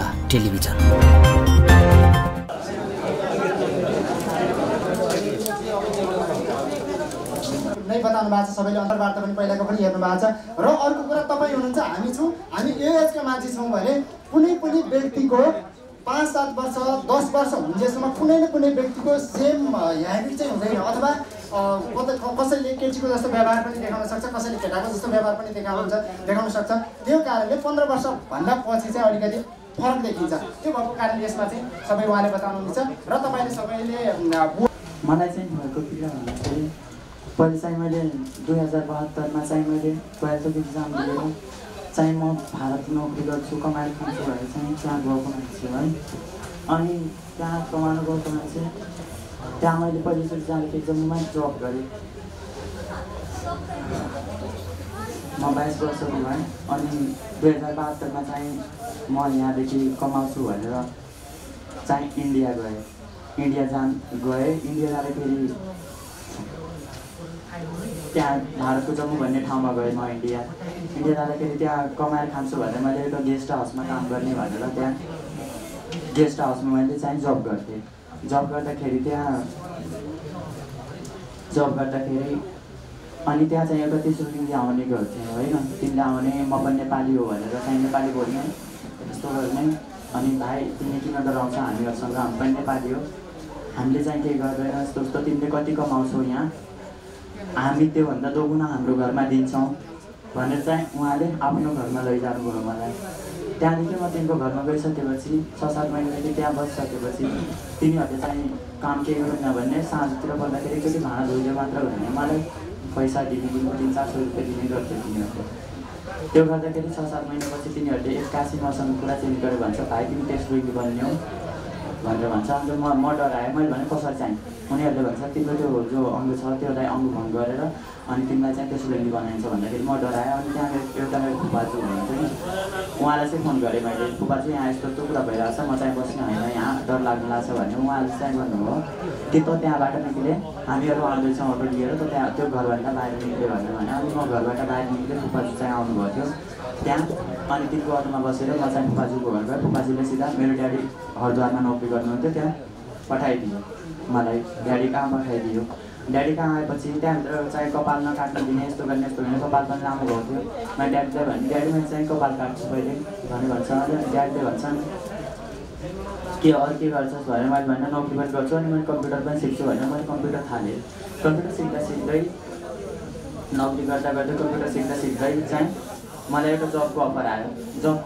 Television. नै बताउनु भएको छ, सबैले अन्तर्वार्ता पनि पहिलाको पनि हेर्नु भएको छ। र अर्को कुरा तपाईँ हुनुहुन्छ, हामी छौँ, हामी यो एजका मान्छे छौँ भने कुनै पनि व्यक्तिको 5-7 वर्ष 10 वर्ष हुन्जेसम्म कुनै न कुनै व्यक्तिको सेम ह्याबिट चाहिँ हुँदैन, अथवा कसैले केटीको जस्तो व्यवहार पनि देखाउन सक्छ, कसैले केटाको जस्तो व्यवहार पनि देखाउन सक्छ। त्यो कारणले 15 वर्षभन्दा पछि चाहिँ अलिकति फरक देखिन्छ। त्यो भएको कारण यसमा चाहिँ सबै उहाँले बताउनुहुन्छ। र तपाईँले सबैले मलाई चाहिँ भएको पीडा भन्दाखेरि पहिले चाहिँ मैले 2072 चाहिँ मैले 12th इक्जाम दिएर चाहिँ म भारत नोकरी गर्छु, कमाएर खान्छु भनेर चाहिँ त्यहाँ गएको मान्छे है। अनि त्यहाँ कमाउनु गएको मान्छे, त्यहाँ मैले पहिलोचोटि जाँदाखेरि जम्मूमा जब गरेँ। म 22 वर्षको भएँ। अनि 2072 चाहिँ म यहाँदेखि कमाउँछु भनेर चाहिँ इन्डिया गएँ। इन्डिया जाँदाखेरि त्यहाँ भारतको जम्मू भन्ने ठाउँमा गएँ म। इन्डिया जाँदाखेरि त्यहाँ कमाएर खान्छु भनेर मैले एउटा गेस्ट हाउसमा काम गर्ने भनेर त्यहाँ गेस्ट हाउसमा मैले चाहिँ जब गर्थेँ। जब गर्दाखेरि अनि त्यहाँ चाहिँ एउटा तेस्रो तिमीले आउने गर्थ्यो होइन, तिमीले आउने, म पनि नेपाली हो भनेर चाहिँ नेपाली बोल्ने यस्तो गर्ने। अनि भाइ तिमीले किन डराउँछ, हामीहरूसँग हामी पनि नेपाली हो, हामीले चाहिँ केही गर्दैन, यस्तो यस्तो तिमीले कति कमाउँछौ यहाँ, हामी त्योभन्दा दोगुना हाम्रो घरमा दिन्छौँ भनेर चाहिँ उहाँले आफ्नो घरमा लैजानुभयो मलाई। त्यहाँदेखि म तिनको घरमा गइसकेपछि 6-7 महिनादेखि त्यहाँ बसिसकेपछि तिनीहरूले चाहिँ काम केही गरेन भने साँझतिर पर्दाखेरि एकचोटि भाँडा धोइदियो मात्र भने मलाई पैसा दिने 300-400 रुपियाँ दिने गर्थ्यो तिनीहरूले। त्यो गर्दाखेरि 6-7 महिनापछि तिनीहरूले 81 मसँग कुरा चेन्ज गरेर भन्छ, भाइ तिमी टेस्ट रोगी बन्ने हो भनेर भन्छ। अन्त म डराएँ। मैले भने कसरी चाहिँ, उनीहरूले भन्छ तिम्रो त्यो जो अङ्ग छ त्योलाई अङ्ग भङ्ग गरेर अनि तिमीलाई चाहिँ त्यसो लेङ्गी बनाइन्छ भन्दाखेरि म डराएँ। अनि त्यहाँ एउटा मेरो फुपाजु हुनुहुन्थ्यो नि, उहाँलाई चाहिँ फोन गरेँ मैले, फुपाजु यहाँ यस्तो कुरा भइरहेको छ, म चाहिँ बस्ने होइन, यहाँ डर लाग्नु लाग्छ भने उहाँले चाहिँ भन्नुभयो कि त त्यहाँबाट निक्ले, हामीहरू आउँदैछौँ अटो लिएर, त त्यहाँ त्यो घरभन्दा बाहिर निक्ल्यो भनेर भने। अनि म घरबाट बाहिर निक्लेँ, फुपाजु चाहिँ आउनुभएको थियो त्यहाँ। अनि तिनको अटोमा बसेर म चाहिँ फुपाजुको घर गएँ। फुपाजुले सिधा मेरो ड्याडी हरिद्वारमा नोकरी गर्नुहुन्थ्यो, त्यहाँ पठाइदियो मलाई। ड्याडी कहाँ पठाइदियो, ड्याडी कहाँ आएपछि त्यहाँभित्र चाहिँ कपाल नकाट्न दिने, यस्तो गर्ने कपाल पनि लामो भएको थियो। मैले ड्याडीलाई भने ड्याडी मैले चाहिँ कपाल काट्छु पहिले भने भन्छ। ड्याडीले भन्छन् के अरू के गर्छस् भनेर मैले भने नोकरी पनि गर्छु अनि मैले कम्प्युटर पनि सिक्छु भनेर मैले कम्प्युटर थालेँ। कम्प्युटर सिक्दै नोकरी गर्दा कम्प्युटर सिक्दै चाहिँ मलाई एउटा जबको अफर आयो। जब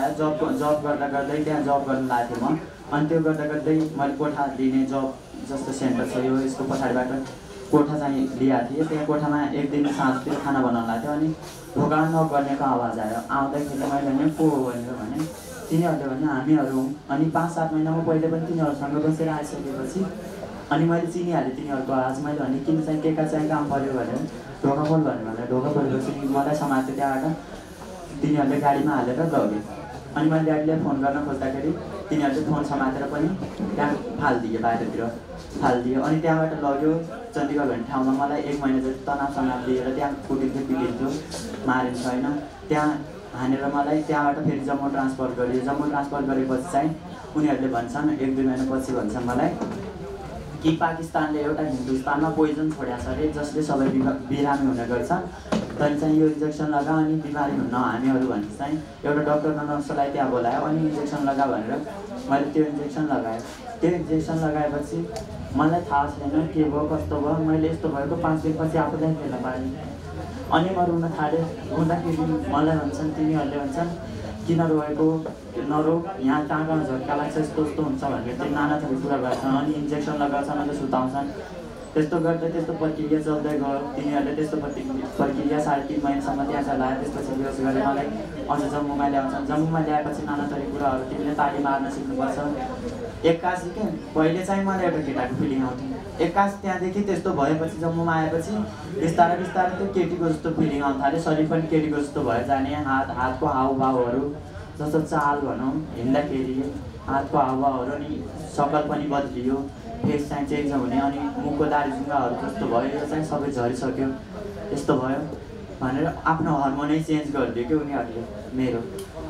गर्दा त्यहाँ जब गर्न लागेको थिएँ म। अनि त्यो गर्दै मैले कोठा लिने जब जस्तो सेन्टर छ यो, यसको पछाडिबाट कोठा चाहिँ लिएको थिएँ। त्यहाँ कोठामा एक दिन साँझतिर खाना बनाउन लाग्थ्यो। अनि ढोका नक गर्नेको आवाज आयो। आउँदाखेरि मैले भने को हो भनेर भने, तिनीहरूले भने हामीहरू हौँ। अनि 5-7 महिनामा पहिले पनि तिनीहरूसँग बसेर आइसकेपछि अनि मैले चिनिहालेँ तिनीहरूको आवाज। मैले भने किन चाहिँ के का चाहिँ काम पऱ्यो भनेर ढोका खोल भनेर ढोका खोलेपछि मलाई समात्यो। त्यहाँबाट तिनीहरूले गाडीमा हालेर लग्यो। अनि मैले ड्याडीलाई फोन गर्न खोज्दाखेरि तिनीहरूले फोन समातेर पनि त्यहाँ फालिदियो, बाहिरतिर फालिदियो। अनि त्यहाँबाट लग्यो चण्डीगढ भन्ने ठाउँमा। मलाई 1 महिना जति तनावसँग लिएर त्यहाँ पिटिन्थ्यो, मारिन्छ होइन। त्यहाँ हानेर मलाई त्यहाँबाट फेरि जम्मू ट्रान्सफर गरियो। जम्मू ट्रान्सफर गरेपछि चाहिँ उनीहरूले भन्छन् 1-2 महिनापछि भन्छन् मलाई कि पाकिस्तानले एउटा हिन्दुस्तानमा पोइजन छोड्या छ अरे जसले सबै बिरामी हुने गर्छ, तैँले चाहिँ यो इन्जेक्सन लगा अनि बिमारी हुन्न हामीहरू भने चाहिँ एउटा डक्टर नर्सलाई त्यहाँ बोलायो। अनि इन्जेक्सन लगा भनेर मैले त्यो इन्जेक्सन लगाएँ। त्यो इन्जेक्सन लगाएपछि मलाई थाहा छैन के भयो कस्तो भयो। मैले यस्तो भएको 5 दिनपछि आफूलाई फेला पारेँ। अनि म रुन थालेँ। रुँदाखेरि मलाई भन्छन्, तिनीहरूले भन्छन् किन रोएको, नरो, यहाँ कहाँ झट्का लाग्छ, यस्तो हुन्छ भनेर चाहिँ नाना थरी कुरा गर्छन्। अनि इन्जेक्सन लगाउँछन् अन्त सुताउँछन्। त्यस्तो गर्दै त्यस्तो प्रक्रिया चल्दै गयो। तिनीहरूले त्यस्तो प्रक्रिया 3.5 महिनासम्म त्यहाँ चलायो। त्यसपछि बेहोस गरेर मलाई अझ जम्मूमा ल्याउँछन्। जम्मूमा ल्याएपछि नाना थरी कुराहरू तिमीले ताली मार्न सिक्नुपर्छ। 81 के पहिले चाहिँ मलाई एउटा केटाको फिलिङ आउँथ्यो। 81 त्यहाँदेखि त्यस्तो भएपछि जम्मूमा आएपछि बिस्तारै त्यो केटीको जस्तो फिलिङ आउन थाल्यो। शरीर पनि केटीको जस्तो भयो जाने। हातको हावभावहरू जस्तो चाल भनौँ, हिँड्दाखेरि हातको हावभावहरू अनि सकल पनि बदलियो, फेस चाहिँ चेन्ज हुने। अनि मुखको दारी जुङ्गाहरू जस्तो भयो, यो चाहिँ सबै झरिसक्यो, यस्तो भयो भनेर आफ्नो हर्मोनै चेन्ज गरिदियो कि उनीहरूले मेरो।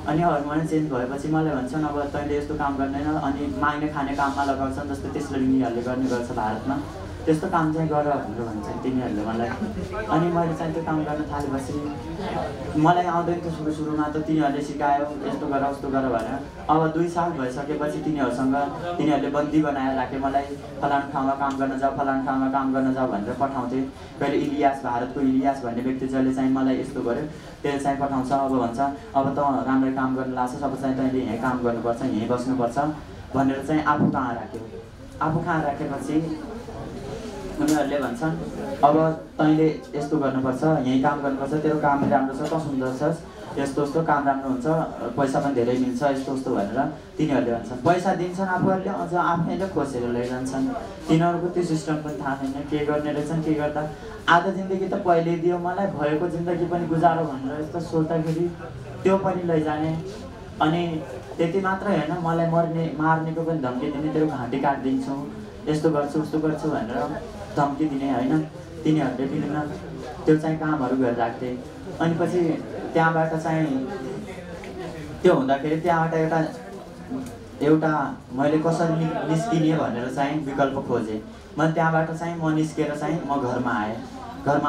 अनि हर्मोन चेन्ज भएपछि मलाई भन्छन् अब तैँले यस्तो काम गर्दैन अनि माग्ने खाने काममा लगाउँछन् जस्तो त्यसले यिनीहरूले गर्ने गर्छ भारतमा त्यस्तो काम चाहिँ गर भनेर भन्छन् तिनीहरूले मलाई अनि मैले चाहिँ त्यो काम गर्न थालेपछि मलाई आउँदैन थियो सुरुमा त तिनीहरूले सिकायो यस्तो गर उस्तो गर भनेर अब 2 साल भइसकेपछि तिनीहरूले बन्दी बनाएर राखे मलाई फलानु ठाउँमा काम गर्न जाऊ फलानु ठाउँमा काम गर्न जाऊ भनेर पठाउँथे कहिले इलियास भारतको इलियास भन्ने व्यक्ति जसले चाहिँ मलाई यस्तो गर्यो त्यसले चाहिँ पठाउँछ अब भन्छ अब त राम्रै काम गर्न लाग्छ अब चाहिँ तैँले यहीँ काम गर्नुपर्छ यहीँ बस्नुपर्छ भनेर चाहिँ आफू कहाँ राखेपछि उनीहरूले भन्छन् अब तैँले यस्तो गर्नुपर्छ यहीँ काम गर्नुपर्छ तेरो काम राम्रो छ त सुन्दर छस् यस्तो काम राम्रो हुन्छ पैसा पनि धेरै मिल्छ यस्तो भनेर तिनीहरूले भन्छन् पैसा दिन्छन् आफूहरूले अझ आफैले खोसेर लैजान्छन् तिनीहरूको त्यो सिस्टम पनि थाहा छैन के गर्ने रहेछन् के गर्दा आधा जिन्दगी त पहिले दियो मलाई भएको जिन्दगी पनि गुजारो भनेर यस्तो सोच्दाखेरि त्यो पनि लैजाने अनि त्यति मात्र होइन मलाई मार्नेको पनि धम्की दिने तेरो घाँटी काटिदिन्छु यस्तो गर्छु उस्तो गर्छु भनेर धम्की दिने होइन तिनीहरूले विभिन्न त्यो चाहिँ कामहरू गरिराख्थे अनि पछि त्यहाँबाट चाहिँ त्यो हुँदाखेरि त्यहाँबाट एउटा मैले कसरी निस्किने भनेर चाहिँ विकल्प खोजेँ मैले त्यहाँबाट चाहिँ म निस्केर चाहिँ म घरमा आएँ घरमा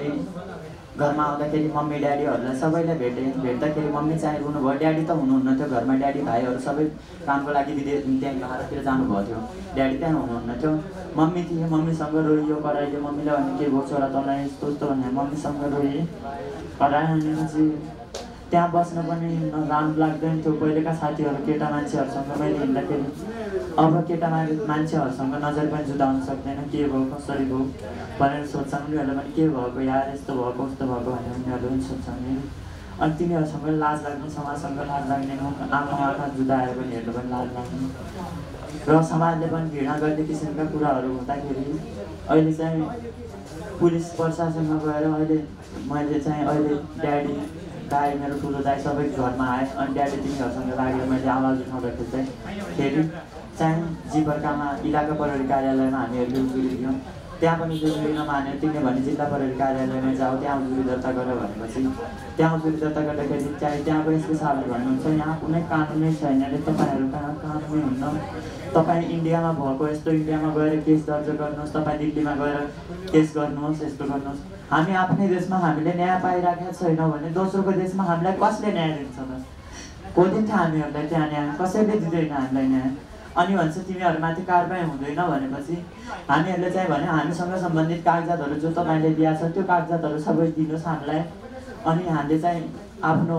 आउँदाखेरि मम्मी ड्याडीहरूलाई सबैलाई भेट्दाखेरि मम्मी चाहिँ रुनुभयो ड्याडी त हुनुहुन्न थियो घरमा ड्याडी भाइहरू सबै कामको लागि त्यहाँ भारततिर जानुभएको थियो ड्याडी त्यहाँ हुनुहुन्न थियो मम्मी थियो मम्मीसँग रोइयो कराइयो मम्मीलाई भने के भयो छोरा तँलाई यस्तो उस्तो भने मम्मीसँग रोएँ कराएँ भनेपछि त्यहाँ बस्न पनि राम्रो लाग्दैन थियो पहिलेका साथीहरू केटा मान्छेहरूसँग मैले हिँड्दाखेरि अब केटा मान्छेहरूसँग नजर पनि जुदाउन सक्दैन के भयो कसरी भयो भनेर सोध्छन् उनीहरूले पनि के भएको यार यस्तो भएको उस्तो भएको भनेर उनीहरूले पनि सोध्छन् अनि तिनीहरूसँग लाज लाग्ने समाजसँग लाज लाग्ने आँखा जुदाएर पनि हेर्नु पनि लाज लाग्ने र समाजले पनि घृणा गर्ने किसिमका कुराहरू हुँदाखेरि अहिले चाहिँ पुलिस प्रशासनमा गएर मैले ड्याडी दाइ मेरो ठुलो दाइ सबै घरमा आएँ अनि ड्याडी तिनीहरूसँग लागेर मैले आवाज उठाउँदाखेरि चाहिँ जीवर्कामा इलाका प्रहरी कार्यालयमा हामीहरूले उजुरी दियौँ त्यहाँ पनि उजुरी नमाने तिमीले भने जिल्ला प्रहरी कार्यालयमा जाऊ त्यहाँ उजुरी दर्ता गर भनेपछि त्यहाँ उजुरी दर्ता गर्दाखेरि चाहिँ त्यहाँको एसपी साहबले भन्नुहुन्छ यहाँ कुनै कानुनै छैन अरे तपाईँहरू कहाँ कानुनै हुन्न तपाईँ इन्डियामा भएको यस्तो इन्डियामा गएर केस दर्ता गर्नुहोस् तपाईँ दिल्लीमा गएर केस गर्नुहोस् यस्तो गर्नुहोस् हामी आफ्नै देशमा हामीले न्याय पाइराखेका छैनौँ भने दोस्रोको देशमा हामीलाई कसले न्याय दिन्छ त को दिन्छ हामीहरूलाई त्यहाँ न्याय कसैले दिँदैन हामीलाई न्याय अनि भन्छ तिमीहरूमाथि कारबाही हुँदैन भनेपछि हामीहरूले चाहिँ भने हामीसँग सम्बन्धित कागजातहरू जो तपाईँले दिएको छ त्यो कागजातहरू सबै दिनुहोस् हामीलाई अनि हामीले चाहिँ आफ्नो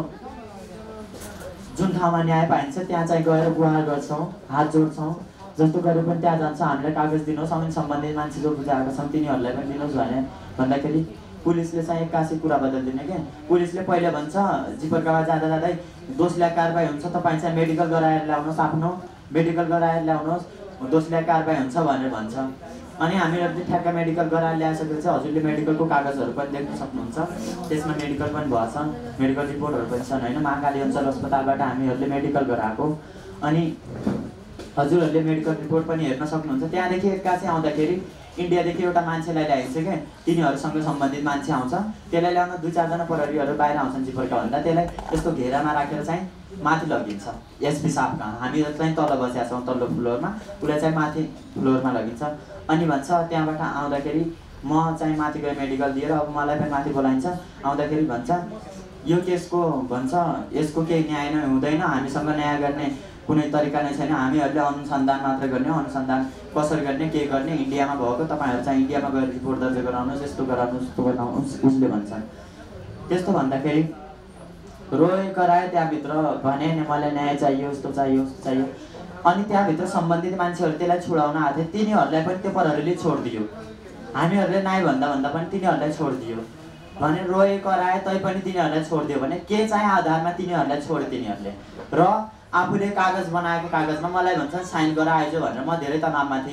जुन ठाउँमा न्याय पाइन्छ त्यहाँ चाहिँ गएर गुहार गर्छौँ हात जोड्छौँ जस्तो गरेर पनि त्यहाँ जान्छ हामीलाई कागज दिनुहोस् अनि सम्बन्धित मान्छे जो बुझाएको छन् तिनीहरूलाई पनि दिनुहोस् भन्दाखेरि पुलिसले चाहिँ एक्कासी कुरा बदलिदिने क्या पुलिसले पहिले भन्छ जीवर्कामा जाँदै दोषीलाई कारबाही हुन्छ तपाईँ चाहिँ मेडिकल गराएर ल्याउनुहोस् आफ्नो मेडिकल गराएर ल्याउनुहोस् दोषीलाई कारबाही हुन्छ भनेर भन्छ अनि हामीहरूले ठ्याक्क मेडिकल गराएर ल्याइसकेपछि हजुरले मेडिकलको कागजहरू पनि देख्न सक्नुहुन्छ त्यसमा मेडिकल पनि भएछ मेडिकल रिपोर्टहरू पनि छन् होइन महाकाली अञ्चल अस्पतालबाट हामीहरूले मेडिकल गराएको अनि हजुरहरूले मेडिकल रिपोर्ट पनि हेर्न सक्नुहुन्छ त्यहाँदेखि एक्कासी आउँदाखेरि इन्डियादेखि एउटा मान्छेलाई ल्याइन्छ क्या तिनीहरूसँग सम्बन्धित मान्छे आउँछ त्यसलाई ल्याउन 2-4 जना प्रहरीहरू बाहिर आउँछन् जीवर्का भन्दा त्यसलाई यस्तो घेरामा राखेर चाहिँ माथि लगिन्छ एसपी साहब कहाँ हामी चाहिँ तल बसेका छौँ तल्लो फ्लोरमा उसलाई चाहिँ माथि फ्लोरमा लगिन्छ अनि भन्छ त्यहाँबाट आउँदाखेरि म चाहिँ माथि गएँ मेडिकल दिएर अब मलाई पनि माथि बोलाइन्छ आउँदाखेरि भन्छ यो केसको भन्छ यसको केही न्याय नै हुँदैन हामीसँग न्याय गर्ने कुनै तरिका नै छैन हामीहरूले अनुसन्धान मात्र गर्ने अनुसन्धान कसरी गर्ने के गर्ने इन्डियामा भएको तपाईँहरू चाहिँ इन्डियामा गएर रिपोर्ट दर्ता गराउनुहोस् यस्तो गराउनुहोस् उस्तो गराउनुहोस् उसले भन्छन् त्यस्तो भन्दाखेरि रोए कराए त्यहाँभित्र भने मलाई न्याय चाहियो यस्तो चाहियो उस्तो चाहियो अनि त्यहाँभित्र सम्बन्धित मान्छेहरू त्यसलाई छोडाउन आएको थियो तिनीहरूलाई पनि त्यो प्रहरीले छोडिदियो हामीहरूले न्याय भन्दा पनि तिनीहरूलाई छोडिदियो भने रोए कराए तैपनि तिनीहरूलाई छोडिदियो भने के चाहिँ आधारमा तिनीहरूलाई छोड्यो तिनीहरूले र आफूले कागज बनाएको कागजमा मलाई भन्छन् साइन गर आइज भनेर म धेरै तनावमा थिएँ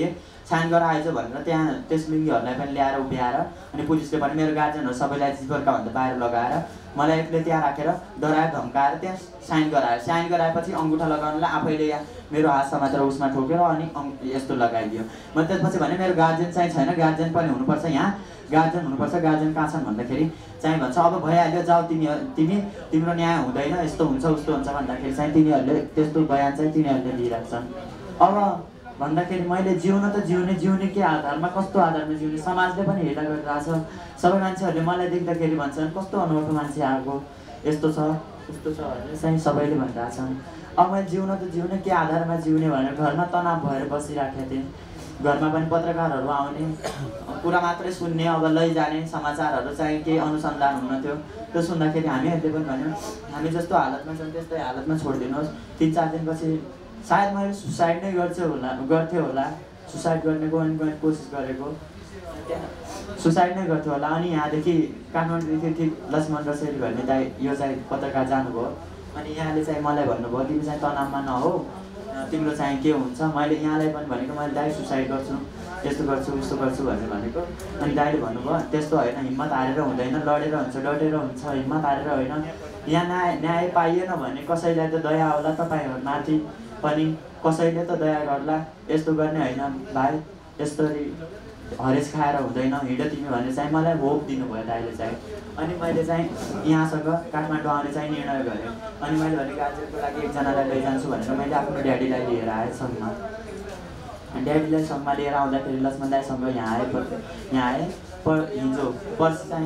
साइन गराएछ भनेर त्यहाँ त्यस लिङ्गीहरूलाई पनि ल्याएर उभ्याएर अनि पुलिसले पनि मेरो गार्जियनहरू सबैलाई जिबरकाभन्दा बाहिर लगाएर मलाई एक्लै त्यहाँ राखेर डराएर धम्काएर त्यहाँ साइन गराएपछि अङ्गुठा लगाउनलाई आफैले यहाँ मेरो हात समातेर उसमा ठोकेर अनि यस्तो लगाइदियो। म त्यसपछि भने मेरो गार्जियन चाहिँ छैन, गार्जियन पनि हुनुपर्छ, यहाँ गार्जियन हुनुपर्छ, गार्जियन कहाँ छन् भन्दाखेरि चाहिँ भन्छ अब भइहाल्यो जाऊ तिम्रो न्याय हुँदैन, यस्तो हुन्छ उस्तो हुन्छ भन्दाखेरि चाहिँ तिनीहरूले त्यस्तो बयान चाहिँ तिनीहरूले दिइराख्छन्। अब भन्दाखेरि मैले जिउने के आधारमा, कस्तो आधारमा जिउने, समाजले पनि हेर्दा गरिरहेछ। सबै मान्छेहरूले मलाई देख्दाखेरि भन्छन् कस्तो अनौठो मान्छे आएको, यस्तो छ उस्तो छ भनेर चाहिँ सबैले भनिरहेछन्। अब मैले जिउने के आधारमा जिउने भनेर घरमा तनाव भएर बसिराखेको थिएँ। घरमा पनि पत्रकारहरू आउने, कुरा मात्रै सुन्ने, अब लैजाने समाचारहरू चाहिँ केही अनुसन्धान हुन थियो। त्यो सुन्दाखेरि हामीहरूले पनि भन्यौँ हामी जस्तो हालतमा छौँ त्यस्तै हालतमा छोडिदिनुहोस्। 3-4 दिनपछि सायद मैले सुसाइड नै गर्थेँ होला, सुसाइड गर्नेको अनि कोसिस गरेको, सुसाइड नै गर्थ्यो होला। अनि यहाँदेखि काठमाडौँदेखि ठिक लक्ष्मण रसेली भन्ने दाइ यो चाहिँ पत्रकार जानुभयो। अनि यहाँले चाहिँ मलाई भन्नुभयो तिमी चाहिँ तनावमा नहो, तिम्रो चाहिँ के हुन्छ। मैले यहाँलाई पनि भनेको मैले दाइ सुसाइड गर्छु, यस्तो गर्छु उस्तो गर्छु भनेर भनेको। अनि दाइले भन्नुभयो त्यस्तो होइन, हिम्मत हारेर हुँदैन, लडेर हुन्छ, डटेर हुन्छ, हिम्मत हारेर होइन। यहाँ न्याय पाइएन भने कसैलाई त दया होला तपाईँहरूमाथि पनि, कसैले त दया गर्ला, यस्तो गर्ने होइन भाइ, यस्तरी हरेस खाएर हुँदैन, हिँड तिमी भनेर चाहिँ मलाई होप दिनुभयो दाइले चाहिँ। अनि मैले चाहिँ यहाँसँग काठमाडौँ आउने चाहिँ निर्णय गरेँ। अनि मैले भने गार्जियनको लागि एकजनालाई लैजान्छु भनेर मैले आफ्नो ड्याडीलाई लिएर आएँ सँगमा। ड्याडीलाई सँगमा लिएर आउँदाखेरि लक्ष्मण दाइसँग यहाँ आएँ। हिजो पर्सि चाहिँ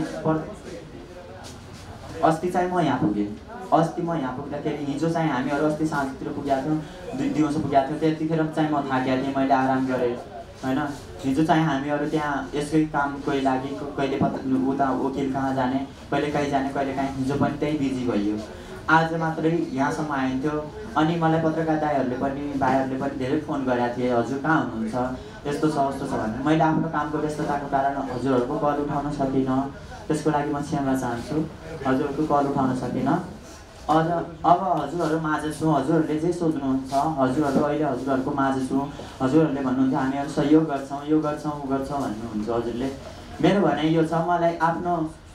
अस्ति चाहिँ म यहाँ पुगेँ। अस्ति म यहाँ पुग्दाखेरि हिजो चाहिँ हामीहरू अस्ति साँझतिर पुगेका थियौँ, दिउँसो पुगेका थियौँ। त्यतिखेर चाहिँ म थाकेको थिएँ, मैले आराम गरेँ होइन। हिजो चाहिँ हामीहरू त्यहाँ यसकै कामकै लागि कहिले उता वकिल कहाँ जाने, कहिले कहीँ जाने, कहिले काहीँ, हिजो पनि त्यही बिजी भइयो। आज मात्रै यहाँसम्म आइन्थ्यो। अनि मलाई पत्रकार दाइहरूले पनि भाइहरूले पनि धेरै फोन गरेका थिए, हजुर कहाँ हुनुहुन्छ, यस्तो छ उस्तो छ भनेर। मैले आफ्नो कामको व्यस्तताको कारण हजुरहरूको कल उठाउन सकिनँ, त्यसको लागि म क्षमा चाहन्छु। हजुरहरूको कल उठाउन सकिनँ। अब हजुरहरू माझ छु, हजुरहरूले जे सोध्नुहुन्छ, हजुरहरू अहिले हजुरहरूको माझ छु। हजुरहरूले भन्नुहुन्छ हामीहरू सहयोग गर्छौँ, यो गर्छौँ ऊ गर्छौँ भन्नुहुन्छ हजुरले। मेरो भनाइ यो छ, मलाई आफ्नो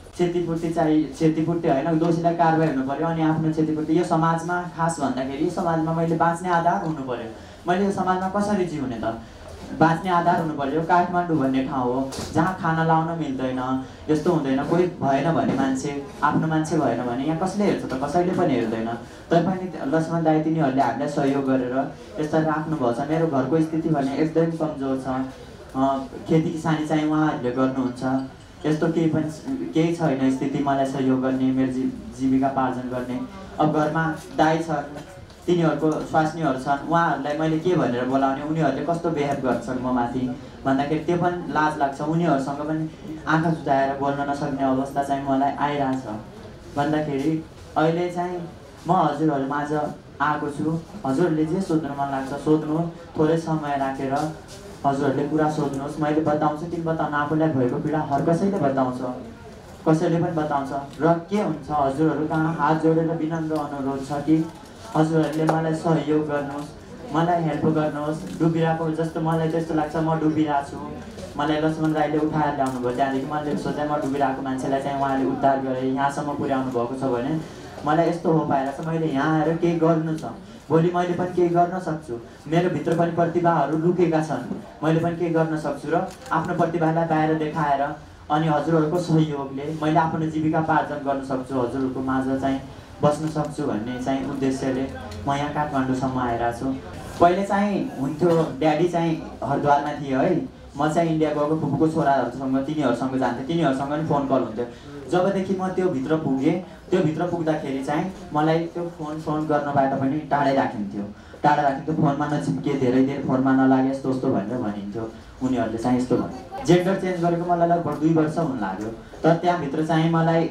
क्षतिपूर्ति होइन, दोषीलाई कारवाही हुनु पऱ्यो। अनि आफ्नो क्षतिपूर्ति यो समाजमा खास भन्दाखेरि यो समाजमा मैले बाँच्ने आधार हुनु पऱ्यो। मैले यो समाजमा कसरी जिउने त, बाँच्ने आधार हुनु पऱ्यो। काठमाडौँ भन्ने ठाउँ हो जहाँ खाना लाउन मिल्दैन, यस्तो हुँदैन, कोही भएन भने मान्छे, आफ्नो मान्छे भएन भने यहाँ कसले हेर्छ त, कसैले पनि हेर्दैन। तैपनि लक्ष्मण दाइ तिनीहरूले हामीलाई सहयोग गरेर यसरी राख्नुभएको छ। मेरो घरको स्थिति भने एकदम कमजोर छ, खेती किसानी चाहिँ उहाँहरूले गर्नुहुन्छ, यस्तो केही छैन स्थिति मलाई सहयोग गर्ने, मेरो जीविका पार्जन गर्ने। अब घरमा दाइ छन्, तिनीहरूको स्वास्नीहरू छन्, उहाँहरूलाई मैले के भनेर बोलाउने, उनीहरूले कस्तो बिहेभ गर्छन् म माथि भन्दाखेरि त्यो पनि लाज लाग्छ। उनीहरूसँग पनि आँखा जुझाएर बोल्न नसक्ने अवस्था चाहिँ मलाई आइरहेछ। भन्दाखेरि अहिले चाहिँ म हजुरहरू माझ आएको छु। हजुरहरूले जे सोध्नु मन लाग्छ सोध्नु, थोरै समय राखेर हजुरहरूले कुरा सोध्नुहोस्, मैले बताउँछु। तिमी बताउनु, आफूलाई भएको पीडा हर कसैले बताउँछ, कसैले पनि बताउँछ। र के हुन्छ हजुरहरू कहाँ हात जोडेर विनम्र अनुरोध छ कि हजुरहरूले मलाई सहयोग गर्नुहोस्, मलाई हेल्प गर्नुहोस्। डुबिरहेको जस्तो मलाई त्यस्तो लाग्छ, म डुबिरहेको छु। मलाई लक्ष्मण दाइले उठाएर ल्याउनु भयो, त्यहाँदेखि मैले सोचेँ म डुबिरहेको मान्छेलाई चाहिँ उहाँले उद्धार गरेँ, यहाँसम्म पुर्याउनु भएको छ भने मलाई यस्तो हो पाइरहेको छ। मैले यहाँ आएर केही गर्नु छ, भोलि मैले पनि केही गर्न सक्छु। मेरो भित्र पनि प्रतिभाहरू लुकेका छन्, मैले पनि केही गर्न सक्छु। र आफ्नो प्रतिभालाई बाहिर देखाएर अनि हजुरहरूको सहयोगले मैले आफ्नो जीविका पार्जन गर्न सक्छु, हजुरहरूको माझ चाहिँ बस्न सक्छु भन्ने चाहिँ उद्देश्यले म यहाँ काठमाडौँसम्म आइरहेको छु। पहिले चाहिँ हुन्थ्यो ड्याडी चाहिँ हरिद्वारमा थिए है, म चाहिँ इन्डिया गएको फुपूको छोराहरूसँग तिनीहरूसँग जान्थेँ, तिनीहरूसँग पनि फोन कल हुन्थ्यो। जबदेखि म त्यो भित्र पुगेँ, त्यो भित्र पुग्दाखेरि चाहिँ मलाई त्यो फोन गर्नबाट पनि टाढै राखिन्थ्यो, फोनमा नचिप्के, धेरै देर फोनमा नलागे यस्तो उस्तो भनेर भनिन्थ्यो। उनीहरूले चाहिँ यस्तो भन्यो। जेन्डर चेन्ज गरेको मलाई लगभग 2 वर्ष हुन लाग्यो। तर त्यहाँभित्र चाहिँ मलाई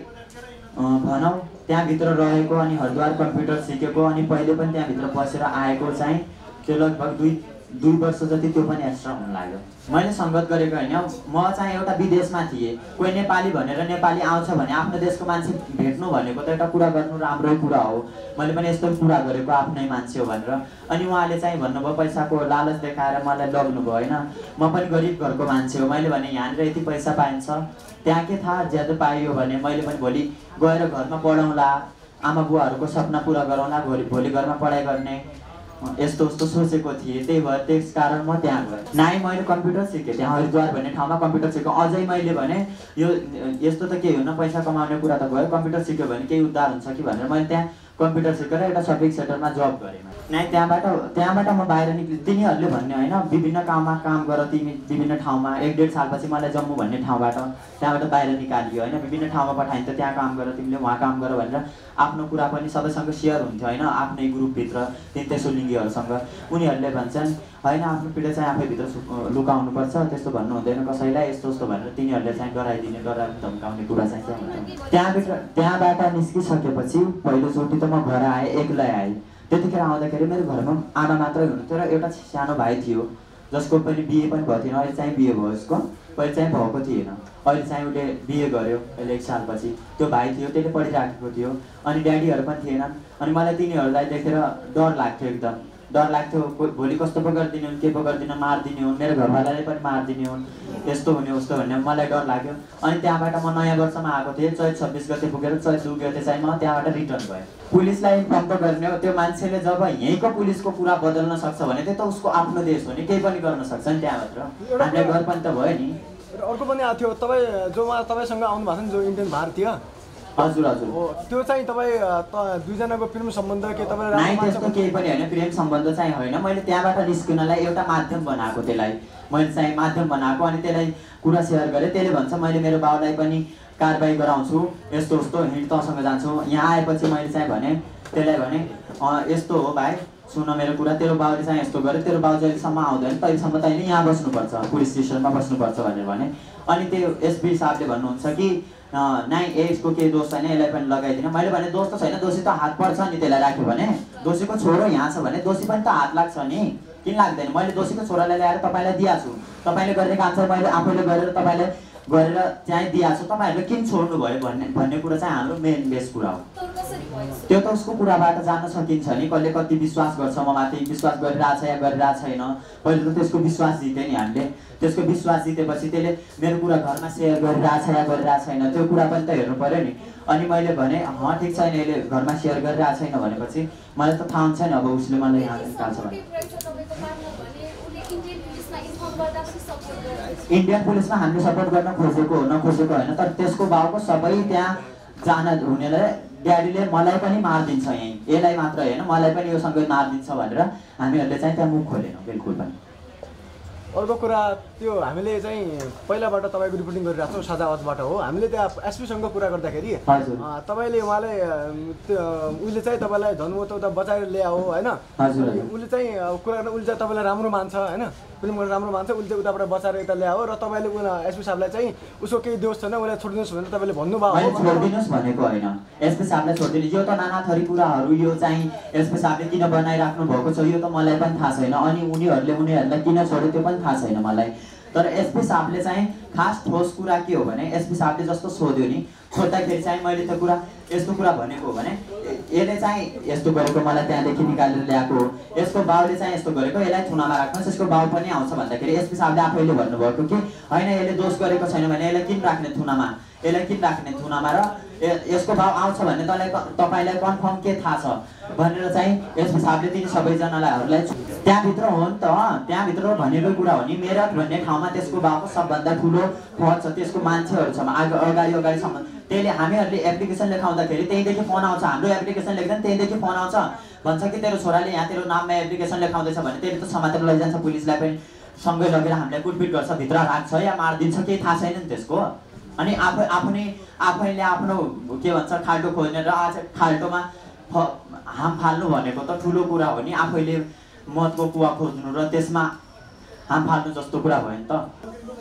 भनौँ त्यहाँभित्र रहेको अनि हरिद्वार कम्प्युटर सिकेको अनि पहिले पनि त्यहाँभित्र बसेर आएको चाहिँ त्यो लगभग 2 वर्ष जति त्यो पनि एक्स्ट्रा हुन लाग्यो। मैले सङ्गत गरेको होइन, म चाहिँ एउटा विदेशमा थिएँ, कोही नेपाली भनेर नेपाली आउँछ भने आफ्नो देशको मान्छे भेट्नु भनेको त एउटा कुरा गर्नु राम्रै कुरा हो। मैले पनि यस्तो कुरा गरेको आफ्नै मान्छे हो भनेर। अनि उहाँले चाहिँ भन्नुभयो पैसाको लालच देखाएर मलाई लग्नुभयो होइन। म पनि गरिब घरको मान्छे हो, मैले भने यहाँनिर यति पैसा पाइन्छ, त्यहाँ के थाहा ज्यादा पाइयो भने मैले पनि भोलि गएर घरमा पढाउँला, आमा बुवाहरूको सपना पुरा गराउँला, भोलि घरमा पढाइ गर्ने यस्तो उस्तो सोचेको थिएँ। त्यही भएर त्यस कारण म त्यहाँ गएँ। नाइ मैले कम्प्युटर सिकेँ, त्यहाँ हरिद्वार भन्ने ठाउँमा कम्प्युटर सिकेँ। अझै मैले भने यो यस्तो त केही हुन, पैसा कमाउने कुरा त भयो, कम्प्युटर सिक्यो भने केही उद्धार हुन्छ कि भनेर मैले त्यहाँ कम्प्युटर सिकेर एउटा सपिङ सेन्टरमा जब गरेँ। नाइ त्यहाँबाट म बाहिर निक्लेँ। तिनीहरूले भन्ने होइन विभिन्न काममा काम गर तिमी, विभिन्न ठाउँमा 1-1.5 सालपछि मलाई जम्मू भन्ने ठाउँबाट त्यहाँबाट बाहिर निकालियो होइन। विभिन्न ठाउँमा पठाइन्छ, त्यहाँ काम गर तिमीले, वहाँ काम गर भनेर आफ्नो कुरा पनि सबैसँग सेयर हुन्थ्यो होइन, आफ्नै ग्रुपभित्र तेसुलिङ्गीहरूसँग। उनीहरूले भन्छन् होइन आफ्नो पीडा चाहिँ आफैभित्र लुकाउनुपर्छ, त्यस्तो भन्नु हुँदैन कसैलाई, यस्तो यस्तो भनेर तिनीहरूले चाहिँ डराइदिने, धम्काउने कुरा चाहिँ त्यहाँबाट निस्किसकेपछि पहिलोचोटि त म घर आएँ, एक्लै आएँ। त्यतिखेर आउँदाखेरि मेरो घरमा आमा मात्रै हुनुहुन्थ्यो र एउटा सानो भाइ थियो जसको पनि बिहे पनि भएको थिएन। अहिले चाहिँ बिहे भयो उसको, पहिले चाहिँ भएको थिएन, अहिले चाहिँ उसले बिहे गर्यो अहिले 1 सालपछि। त्यो भाइ थियो, त्यसले पढिराखेको थियो, अनि ड्याडीहरू पनि थिएनन्। अनि मलाई तिनीहरूलाई देखेर डर लाग्थ्यो, एकदम डर लाग्थ्यो, भोलि कस्तो पो गरिदिने हुन्, के पो गरिदिन, मारिदिने हुन्, मेरो घरवालाले पनि मारिदिने हुन्, यस्तो हुने उस्तो भन्ने मलाई डर लाग्यो। अनि त्यहाँबाट म नयाँ वर्षमा आएको थिएँ, चैत 26 गते पुगेर चैत 2 गते चाहिँ म त्यहाँबाट रिटर्न भएँ। पुलिसलाई इन्फर्म त गर्ने हो, त्यो मान्छेले जब यहीँको पुलिसको कुरा बदल्न सक्छ भने त्यो त उसको आफ्नो देश हो नि, केही पनि गर्न सक्छ नि त्यहाँबाट, हामीले घर पनि त भयो नि। अर्को पनि आएको थियो तपाईँ जो तपाईँसँग आउनु भएको छ नि, जो इन्डियन भारतीय। हजुर हजुर, त्यो चाहिँ तपाईँ दुईजनाको प्रेम सम्बन्ध के तपाईँ? नाइ त्यस्तो केही पनि होइन, प्रेम सम्बन्ध चाहिँ होइन। मैले त्यहाँबाट निस्किनलाई एउटा माध्यम बनाएको, त्यसलाई मैले चाहिँ माध्यम बनाएको। अनि त्यसलाई कुरा सेयर गरेँ, त्यसले भन्छ मैले मेरो बाउलाई पनि कारबाही गराउँछु, यस्तो उस्तो हिँड तँसँग जान्छु। यहाँ आएपछि मैले चाहिँ भने त्यसलाई भने यस्तो हो भाइ सुन मेरो कुरा, तेरो बाउले चाहिँ यस्तो गर्यो, तेरो बाउ जहिलेसम्म आउँदैन तहिलेसम्म तैँले यहाँ बस्नुपर्छ, पुलिस स्टेसनमा बस्नुपर्छ भनेर भने। अनि त्यो एसपी साहबले भन्नुहुन्छ कि नाइ यसको केही दोष छैन, यसलाई पनि लगाइदिन। मैले भने दोष त छैन, दोषी त हात पर्छ नि, त्यसलाई राख्यो भने दोषीको छोरो यहाँ छ भने दोषी पनि त हात लाग्छ नि, किन लाग्दैन? मैले दोषीको छोरालाई ल्याएर तपाईँलाई दिएको छु, तपाईँले गर्ने काम चाहिँ मैले आफैले गरेर तपाईँलाई गरेर चाहिँ दिएको छु, तपाईँहरूले किन छोड्नु भयो भन्ने कुरा चाहिँ हाम्रो मेन बेस कुरा हो। त्यो त उसको कुराबाट जान्न सकिन्छ नि, कसले कति विश्वास गर्छ म माथि, विश्वास गरिरहेछ या गरिरहेको छैन। पहिले त त्यसको विश्वास जित्यो नि हामीले, त्यसको विश्वास जितेपछि त्यसले मेरो कुरा घरमा सेयर गरिरहेछ या गरिरहेको छैन त्यो कुरा पनि त हेर्नु पऱ्यो नि। अनि मैले भने ठिक छैन, यसले घरमा सेयर गरिरहेको छैन भनेपछि मलाई त थाहा हुन्छ नि अब उसले मलाई यहाँ निकाल्छ भने। इन्डियन पुलिसमा हामीले सपोर्ट गर्न खोजेको हो, नखोजेको होइन, तर त्यसको बाउको सबै त्यहाँ जान हुनेलाई ड्याडीले मलाई पनि मारिदिन्छ, यहीँ यसलाई मात्र होइन मलाई पनि योसँग मारिदिन्छ भनेर हामीहरूले चाहिँ त्यहाँ मुख खोलेनौँ बिल्कुल पनि। अर्को कुरा त्यो हामीले चाहिँ पहिलाबाट तपाईँको रिपोर्टिङ गरिरहेको छौँ सजावटबाट हो। हामीले त्यहाँ एसपीसँग कुरा गर्दाखेरि तपाईँले उहाँले उसले चाहिँ तपाईँलाई धनमत बचाएर ल्यायो होइन, उसले चाहिँ कुरा गर्न उसले चाहिँ तपाईँलाई राम्रो मान्छ होइन, प्रेम गरेर राम्रो मान्छ, उसले उताबाट बचाएर यता ल्यायो र तपाईँले एसपी साहबलाई चाहिँ उसको केही दोष छैन उसलाई छोडिदिनुहोस् भनेर तपाईँले भन्नुभयो। छोडिदिनुहोस् भनेको होइन, एसपी साहबलाई छोडिदिनु, यो त नाना थरी कुराहरू यो चाहिँ एसपी साहबले किन बनाइराख्नु भएको छ यो त मलाई पनि थाहा छैन। अनि उनीहरूलाई किन छोड्यो त्यो पनि थाहा छैन मलाई। तर एसपी साहबले चाहिँ खास ठोस कुरा के हो भने एसपी साहबले जस्तो सोध्यो नि, सोद्धाखेरि चाहिँ मैले त्यो कुरा यस्तो कुरा भनेको हो भने यसले चाहिँ यस्तो गरेको मलाई त्यहाँदेखि निकालेर ल्याएको, यसको बाउले चाहिँ यस्तो गरेको यसलाई थुनामा राख्नुहोस्, यसको बाउ पनि आउँछ भन्दाखेरि एसपी साहबले आफैले भन्नुभएको कि होइन यसले दोष गरेको छैन भने यसलाई किन राख्ने थुनामा, यसलाई किन राख्ने थुनामा, र यसको बाउ आउँछ भने तपाईँलाई कन्फर्म के थाहा छ भनेर चाहिँ एसपी साहबले तिनी सबैजनालाई त्यहाँभित्र हो नि त, त्यहाँभित्र भनेको कुरा हो नि। मेरठ भन्ने ठाउँमा त्यसको बाउको सबभन्दा ठुलो पद छ, त्यसको मान्छेहरू छ अगाडिसम्म। त्यसले हामीहरूले एप्लिकेसन लेखाउँदाखेरि त्यहीँदेखि फोन आउँछ, हाम्रो एप्लिकेसन लेख्दैन त्यहीँदेखि फोन आउँछ, भन्छ कि तेरो छोराले यहाँ तेरो नाममा एप्लिकेसन लेखाउँदैछ भने त्यसले त समातेर लैजान्छ, पुलिसलाई पनि सँगै लगेर हामीलाई कुटपिट गर्छ, भित्र राख्छ या मारिदिन्छ, केही थाहा छैन नि त्यसको। अनि आफैले आफ्नो के भन्छ खाल्टो खोज्ने र आज खाल्टोमा हाम फाल्नु भनेको त ठुलो कुरा हो नि, आफैले मतको कुवा खोज्नु र त्यसमा हाम फाल्नु जस्तो कुरा भयो नि त।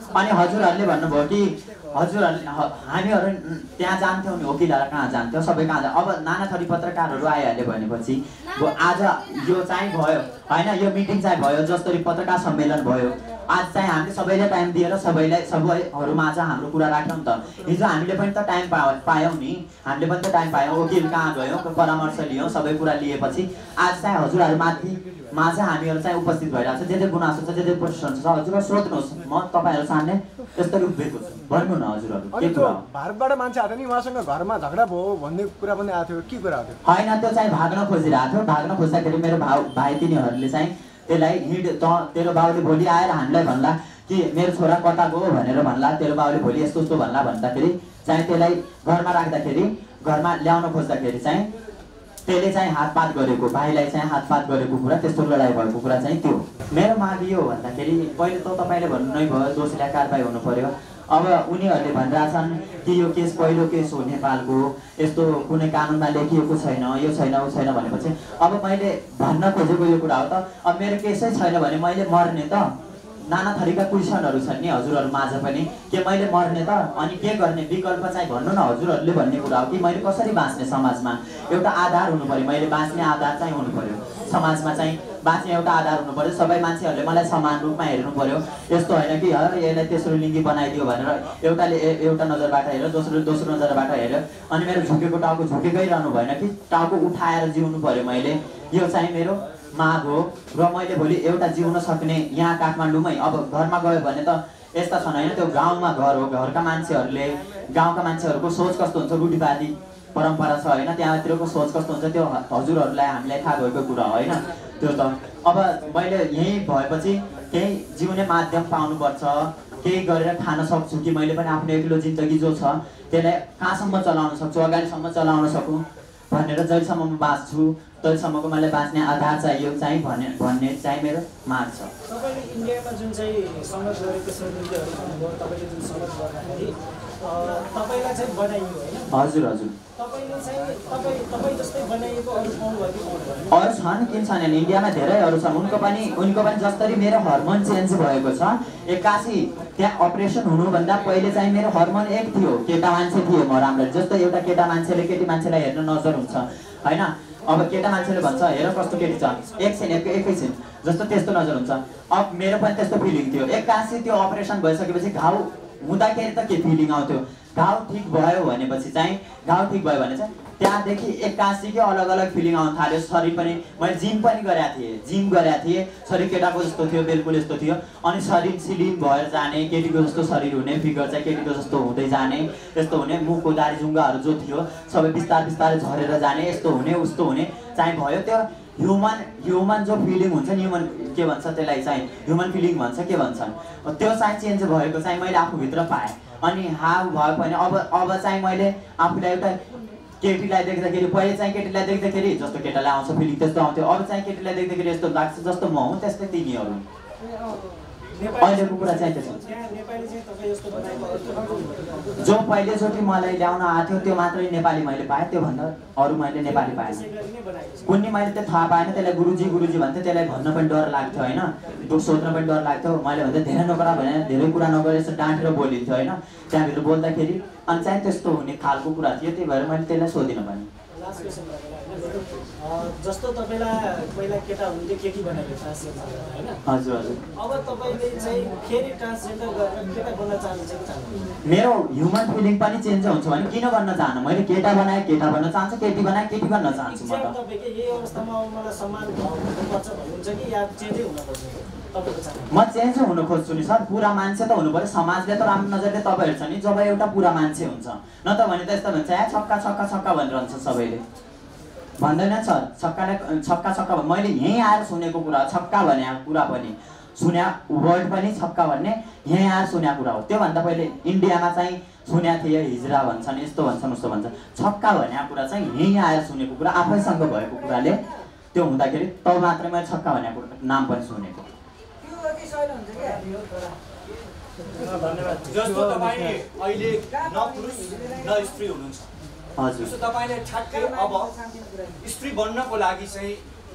अनि हजुरहरूले भन्नुभयो कि हजुरहरूले हामीहरू त्यहाँ जान्थ्यौँ नि वकिलहरू कहाँ जान्थ्यौँ सबै कहाँ जान्थ्यौँ। अब नाना थरी पत्रकारहरू आइहाल्यो भनेपछि आज यो चाहिँ भयो होइन, यो मिटिङ चाहिँ भयो, जसरी पत्रकार सम्मेलन भयो, आज चाहिँ हामीले सबैले टाइम दिएर सबैहरूमा आज हाम्रो कुरा राख्यौँ नि त। हिजो हामीले पनि त टाइम पायौँ नि, हामीले पनि त टाइम पायौँ, वकिल कहाँ गयौँ, परामर्श लियौँ, सबै कुरा लिएपछि आज चाहिँ हजुरहरूमाथिमा चाहिँ हामीहरू चाहिँ उपस्थित भइरहेको छ। जे गुनासो छ, जे प्रश्न छ, हजुरहरू सोध्नुहोस्, म तपाईँहरू सामने यस्तरी उभिएको छु, भन्नु न हजुरहरू के कुरा हो। भारतबाट मान्छे आएको नि उहाँसँग घरमा झगडा भयो भन्ने कुरा पनि आएको थियो, के कुरा हो त्यो? होइन, त्यो चाहिँ भाग्न खोजिरहेको थियो। भाग्न खोज्दाखेरि मेरो भाइ तिनीहरूले चाहिँ त्यसलाई हिँड तेरो बाउले भोलि आएर हामीलाई भन्ला कि मेरो छोरा कता गयो भनेर भन्ला, तेरो बाउले भोलि यस्तो उस्तो भन्ला भन्दाखेरि चाहिँ त्यसलाई घरमा राख्दाखेरि, घरमा ल्याउन खोज्दाखेरि चाहिँ त्यसले चाहिँ हातपात गरेको, भाइलाई चाहिँ हातपात गरेको कुरा, त्यस्तो लडाइँ भएको कुरा चाहिँ त्यो। मेरो माग यो भन्दाखेरि पहिले त तपाईँले भन्नु नै भयो दोषीलाई कारबाही हुनु पर्यो। अब उनीहरूले भनिरहेछन् कि यो केस पहिलो केस हो नेपालको, यस्तो कुनै कानुनमा लेखिएको छैन, यो छैन ऊ छैन भनेपछि अब मैले भन्न खोजेको यो कुरा हो त। अब मेरो केसै छैन भने मैले मर्ने त? नाना थरीका क्वेसनहरू छन् नि हजुरहरू माझ पनि, के मैले मर्ने त? अनि के गर्ने विकल्प चाहिँ भन्नु न हजुरहरूले भन्ने कुरा हो कि मैले कसरी बाँच्ने समाजमा। एउटा आधार हुनु पर्यो, मैले बाँच्ने आधार चाहिँ हुनु पर्यो, समाजमा चाहिँ बाँच्ने एउटा आधार हुनु पर्यो। सबै मान्छेहरूले मलाई समान रूपमा हेर्नु पर्यो, यस्तो होइन कि यसलाई तेस्रो लिङ्गी बनाइदियो भनेर एउटाले एउटा नजरबाट हेऱ्यो, दोस्रो नजरबाट हेऱ्यो, अनि मेरो झुकेको टाउको झुकेकै रहनु भएन कि टाउको उठाएर जिउनु पर्यो मैले। यो चाहिँ मेरो माग हो। र मैले भोलि एउटा जिउन सक्ने यहाँ काठमाडौँमै, अब घरमा गयो भने त यस्ता छन् होइन, त्यो गाउँमा घर हो, घरका मान्छेहरूले, गाउँका मान्छेहरूको सोच कस्तो हुन्छ, रूढिवादी परम्परा छ होइन, त्यहाँतिरको सोच कस्तो हुन्छ त्यो हजुरहरूलाई हामीलाई थाहा भएको कुरा हो होइन। त्यो त अब मैले यहीँ भएपछि केही जिउने माध्यम पाउनुपर्छ, केही गरेर खान सक्छु कि मैले पनि आफ्नो एक्लो जिन्दगी जो छ त्यसलाई कहाँसम्म चलाउन सक्छु, अगाडिसम्म चलाउन सकौँ भनेर जहिलेसम्म म बाँच्छु तहिलेसम्मको मैले बाँच्ने आधार चाहियो चाहिँ भन्ने चाहिँ मेरो माग छ। तपाईँले इन्डियामा जुन चाहिँ सङ्घर्ष गरेको श्रमिकहरू भन्नुभयो, तपाईँले जुन सङ्घर्ष गर्दाखेरि तपाईँलाई चाहिँ बनाइयो होइन? हजुर हजुर। तपाईँले चाहिँ तपाईँ जस्तै बनाइएको अरू पाउनुभयो कि पाउनुभयो? अरू छन्, किन छैनन्, इन्डियामा धेरै अरू छन्। उनको पनि जसरी मेरो हर्मोन चेन्ज भएको छ, 81 त्यहाँ अपरेसन हुनुभन्दा पहिले चाहिँ मेरो हर्मोन एक थियो, केटा मान्छे थिएँ म राम्ररी। जस्तो एउटा केटा मान्छेले केटी मान्छेलाई हेर्न नजर हुन्छ होइन, अब केटा मान्छेले भन्छ हेर कस्तो केटी छ, एकैछिन जस्तो त्यस्तो नजर हुन्छ। अब मेरो पनि त्यस्तो फिलिङ थियो। 81 त्यो अपरेसन भइसकेपछि घाउ हुँदाखेरि त के फिलिङ आउँथ्यो, घाउ ठिक भयो भनेपछि चाहिँ त्यहाँदेखि 81 के अलग अलग फिलिङ आउन थाल्यो। शरीर पनि मैले जिम गरेका थिएँ, शरीर केटाको जस्तो थियो, बिल्कुल यस्तो थियो। अनि शरीर स्लिम भएर जाने, केटीको जस्तो शरीर हुने, फिगर चाहिँ केटीको जस्तो हुँदै जाने, यस्तो हुने, मुखको दारी जुङ्गाहरू जो थियो सबै बिस्तारै झरेर जाने, यस्तो हुने उस्तो हुने चाहिँ भयो। त्यो ह्युमन जो फिलिङ हुन्छ नि, ह्युमन के भन्छ त्यसलाई चाहिँ ह्युमन फिलिङ भन्छ, के भन्छन् त्यो चाहिँ चेन्ज भएको चाहिँ मैले आफूभित्र पाएँ। अनि हाउ भयो भने अब चाहिँ मैले आफूलाई एउटा केटीलाई देख्दाखेरि, पहिले चाहिँ केटीलाई देख्दाखेरि जस्तो केटालाई आउँछ फिलिङ त्यस्तो आउँथ्यो, अब चाहिँ केटीलाई देख्दाखेरि यस्तो लाग्छ जस्तो म हुँ त्यस्तै तिनीहरू। अहिलेको कुरा चाहिँ त्यसो जो पहिलोचोटि मलाई ल्याउन आएको थियो त्यो मात्रै नेपाली मैले पाएँ, त्योभन्दा अरू मैले नेपाली पाएन। कुनै मैले त्यो थाहा पाएन, त्यसलाई गुरुजी भन्थ्यो, त्यसलाई भन्न पनि डर लाग्थ्यो होइन, सोध्न पनि डर लाग्थ्यो। मैले भन्दा धेरै नगरा भने धेरै कुरा नगरे यस्तो डाँटेर बोलिन्थ्यो होइन, त्यहाँभित्र बोल्दाखेरि अनि चाहिँ त्यस्तो हुने खालको कुरा थियो, त्यही भएर मैले त्यसलाई सोधिनँ भने। जस्तो तपाईँलाई पहिला केटा हुन्थ्यो, केटी बनाइयो ट्रान्सजेन्डर होइन? हजुर हजुर। अब तपाईँले चाहिँ फेरि ट्रान्सजेन्डर गरेर केटा बन्न चाहनुहुन्छ कि चाहनुहुन्छ? मेरो ह्युमन फिलिङ पनि चेन्ज हुन्छ भने किन गर्न चाहनु, मैले केटा बनाएँ केटा बन्न चाहन्छु, केटी बनाएँ केटी बन्न चाहन्छु। म त तपाईँको यही अवस्थामा मलाई सम्मान हुनुपर्छ भन्नुहुन्छ कि या चेन्जै हुन खोज्नु? म चेन्ज हुन खोज्छु नि सर, पुरा मान्छे त हुनु पर्यो। समाजले त राम्रो नजरले तपाईँ हेर्छ नि जब एउटा पुरा मान्छे हुन्छ, न त भने त यस्तो भन्छ या छक्का भनिरहन्छ सबैले, भन्दैन सर छक्का। मैले यहीँ आएर सुनेको कुरा, छक्का भने कुरा पनि सुन्या, वर्ड पनि छक्का भन्ने यहीँ आएर सुनेको कुरा हो। त्योभन्दा पहिले इन्डियामा चाहिँ सुनेको थिएँ, हिजरा भन्छन्, यस्तो भन्छन् उस्तो भन्छ। छक्का भन्ने कुरा चाहिँ यहीँ आएर सुनेको कुरा, आफैसँग भएको कुराले त्यो हुँदाखेरि तब मात्रै मैले छक्का भन्ने नाम पनि सुनेको। जस्तो तपाईँ अहिले न पुरुष न स्त्री हुनुहुन्छ, हजुर, जस्तो तपाईँले ठ्याक्कै अब स्त्री बन्नको लागि चाहिँ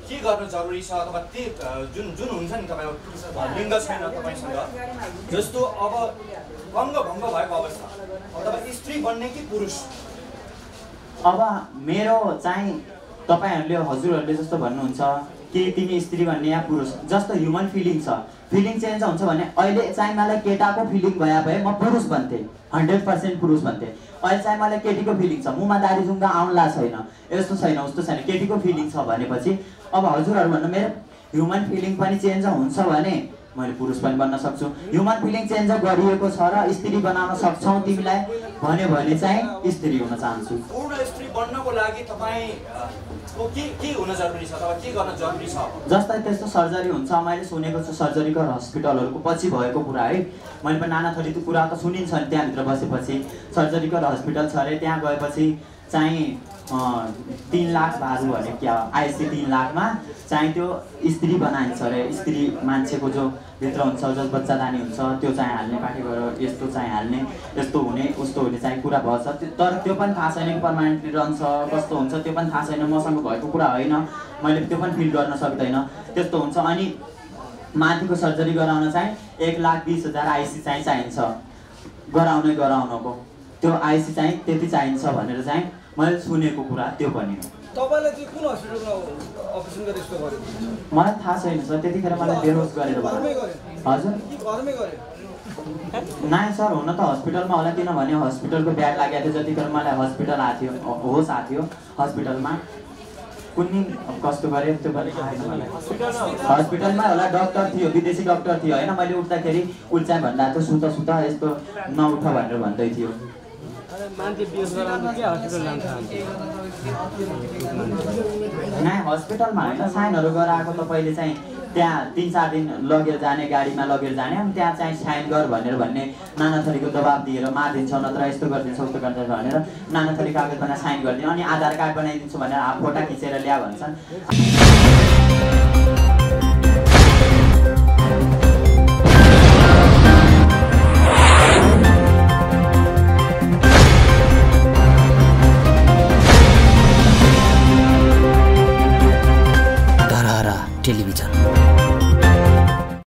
के गर्न जरुरी छ अथवा त्यो जुन हुन्छ नि तपाईँको लिङ्ग छैन तपाईँसँग, जस्तो अब अङ्गभङ्ग भएको अवस्था अथवा स्त्री बन्ने कि पुरुष? अब मेरो चाहिँ तपाईहरूले हजुरहरूले जस्तो भन्नुहुन्छ कि तिमी स्त्री भन्ने या पुरुष, जस्तो ह्युमन फिलिङ छ, फिलिङ चेन्ज हुन्छ भने अहिले चाहिँ मलाई केटाको फिलिङ भए म पुरुष बन्थेँ, 100% पुरुष बन्थेँ। अहिले चाहिँ मलाई केटीको फिलिङ छ, मुमा दारी जुङ्गा आउला छैन, यस्तो छैन उस्तो छैन, केटीको फिलिङ छ भनेपछि अब हजुरहरू भन्नु मेरो ह्युमन फिलिङ पनि चेन्ज हुन्छ भने मैले पुरुष पनि बन्न सक्छु। ह्युमन फिलिङ चेन्ज गरिएको छ र स्त्री बनाउन सक्छौ तिमीलाई भन्यो भने चाहिँ स्त्री हुन चाहन्छु। पूर्ण स्त्री बन्नको लागि तपाईँको के हुन जरुरी छ अथवा के गर्न जरुरी छ? जस्तै त्यस्तो सर्जरी हुन्छ, मैले सुनेको छु सर्जरीको हस्पिटलहरूको पछि भएको कुरा है, मैले पनि नाना थरी त्यो कुरा त सुनिन्छ नि। त्यहाँभित्र बसेपछि सर्जरीको हस्पिटल छ अरे, त्यहाँ गएपछि चाहिँ 3 लाख भारू भने क्या आइसी 3 लाखमा चाहिँ त्यो स्त्री बनाइन्छ अरे। स्त्री मान्छेको जो भित्र हुन्छ, जस बच्चादानी हुन्छ त्यो चाहिँ हाल्ने, पाठी गएर यस्तो चाहिँ हाल्ने, यस्तो हुने उस्तो हुने चाहिँ कुरा भएछ। तर त्यो पनि थाहा छैन पर्मानेन्टली रहन्छ कस्तो हुन्छ, त्यो पनि थाहा छैन, मसँग भएको कुरा होइन, मैले त्यो पनि फिल गर्न सक्दैन। त्यस्तो हुन्छ। अनि माथिको सर्जरी गराउन चाहिँ 1,20,000 आइसी चाहिँ चाहिन्छ, गराउनको त्यो आइसी चाहिँ त्यति चाहिन्छ भनेर चाहिँ मैले सुनेको कुरा त्यो पनि हो। तपाईले चाहिँ कुन हस्पिटलमा अपरेसन गरेर यस्तो गर्यो? मलाई थाहा छैन सर, त्यतिखेर मलाई बेहोस गरेर भयो। हजुर घरमै गरे? नाइ सर, हुन त हस्पिटलमा होला, किनभने हस्पिटलको ब्याड लागेको थियो जतिखेर मलाई हस्पिटल आएको थियो, होस आएको थियो हस्पिटलमा। कुनै कस्तो गरे त्यो पनि थाहा छैन मलाई। हस्पिटलमा होला, डक्टर थियो, विदेशी डक्टर थियो होइन। मैले उठ्दाखेरि उल्चाइ भन्दा त सुत यस्तो नउठ भनेर भन्दै थियो। मान्छे बिहोस गराउँदा के हस्पिटल लान्छ? नाइ हस्पिटलमा होइन, साइनहरू गराएको त पहिले चाहिँ त्यहाँ 3-4 दिन लगेर जाने, गाडीमा लगेर जाने, अनि त्यहाँ चाहिँ साइन गर भनेर भन्ने नाना थरीको दबाब दिएर मारिदिन्छौ, नत्र यस्तो गरिदिन्छौ उस्तो गरिदिन्छ भनेर नाना थरी कागज बनाएर साइन गरिदिनु, अनि आधार कार्ड बनाइदिन्छु भनेर फोटो खिचेर ल्या भन्छन्।